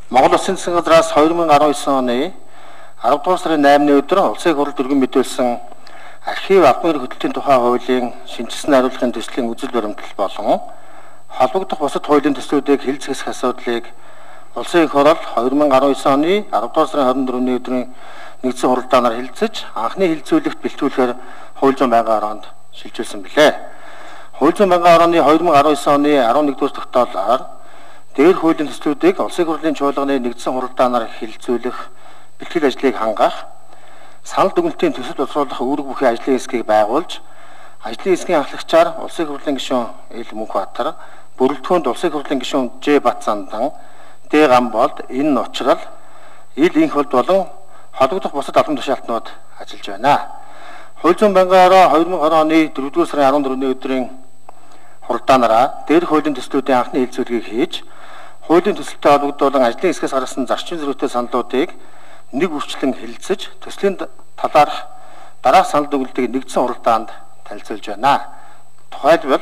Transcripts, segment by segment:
Монгол Улсын засгийн газраас 2019 оны 10 дугаар сарын 8-ны өдөр улсын их хурлд өргөн мэдүүлсэн архив албан ёрийн хөтөлбөрийн тухай хуулийн шинжилсэн хариулгын төслийн үзэл баримтлал болон холбогдох бусад хуулийн төслүүдийг хэлцэх асуудлыг улсын их хурл 2019 оны 10 дугаар сарын 24-ний өдрийн нэгдсэн хуралдаанаар хэлэлцэж анхны хэлэлцүүлэгт бэлтгүүлэхээр хууль зүйн байнгын ороонд шилжүүлсэн билээ. Хууль зүйн байнгын орооны 2019 оны 11-р тогтоолоор дээр хуулийн төслүүдийг улсын их хурлын чуулганы нэгдсэн хуралдаанаар хэлэлцүүлэх бэлтгэл ажлыг хангах, санал дүгнэлтийн төсөл боловсруулах үүрэг бүхий ажлын хэсгийг байгуулж, ажлын хэсгийн ахлагчаар улсын их хурлын гишүүн Эл Мөнхбаатар, бүрэлдэхүүнд улсын их хурлын гишүүн Ж Батцандан, Д Гамболд энэ нуучрал ил инх болд болон холбогдох бусад албан тушаалтнууд ажиллаж байна. Хууль зүйн байнгын ороо 2020 оны 4-р сарын 14-ний өдрийн хуралдаанаараа дээр хуулийн төслүүдийн анхны хэлэлцүүлгийг хийж, хуулийн төсөлтэй холбогдуулан ажлын хэсгээс гаргасан зарчим зөрүүтэй саналуудыг нэг үрчлэн хэлэлцэж, төслийн талаарх дараах санал дүгнэлтийг нэгдсэн хуралдаанд танилцуулж байна. Тухайлбал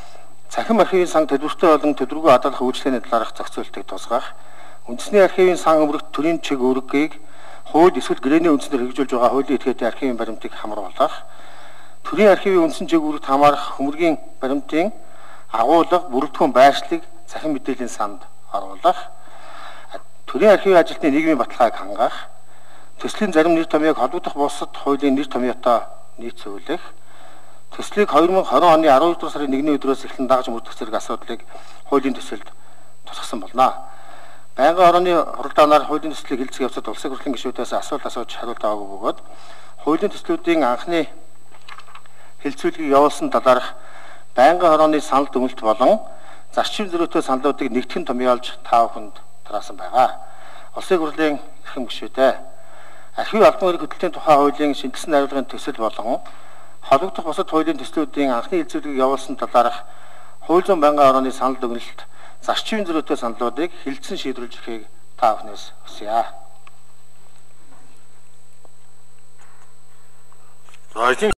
цахим архивын сан төлбөртэй болон төлбөргүй хадгалах үйлчлэгийн талаарх зохицуултыг тусгах, үндэсний архивын сан өмнөх төрийн чиг үүргийг хууль эсвэл гэрээний үндсээр хэрэгжүүлж байгаа хуулийн этгээдийн архивын баримтыг хамруулах, төрийн архивын үндсэн чиг үүрэгт хамаарах хөмөргийн баримтын агуулга, бүрэлдэхүүн байршлыг цахим мэдээллийн санд оруулах, төрийн архивын ажилтны нийгмийн баталгааг хангах, төслийн зарим нэр томьёог холбогдох бусад хуулийн нэр томьёотой нийцүүлэх, төслийг 2020 оны 12 сарын 1-ний өдрөөс эхлэн дагаж мөрдөх зэрэг асуудлыг хуулийн төсөлд тусгасан болно. Байнгын орооны хуралдаанаар хуулийн төслийг хэлцэх явцад улсын хурлын гишүүдээс асуулт асууж хариулт аваагүй бөгөөд хуулийн төслүүдийн анхны хэлэлцүүлгийг явуулсан талаарх байнгын орооны санал дүгнэлт болон зарчим зөрүүтэй саналуудыг нэгтгэн томьёолж та бүхэнд тараасан байгаа. Улсын хурлын эрхэм гишүүдээ архив албан ёрийн хөтөлбөрийн тухай хуулийн шинжилсэн хариулгын төсөл болон холбогдох бусад хуулийн төслүүдийн анхны хэлэлцүүлгийг явуулсан талаарх хууль зүйн байнгын орооны санал дүгнэлт, зарчим зөрүүтэй саналуудыг хэлэлцэн шийдвэрлэж өгөхийг та бүхнээс хүсье.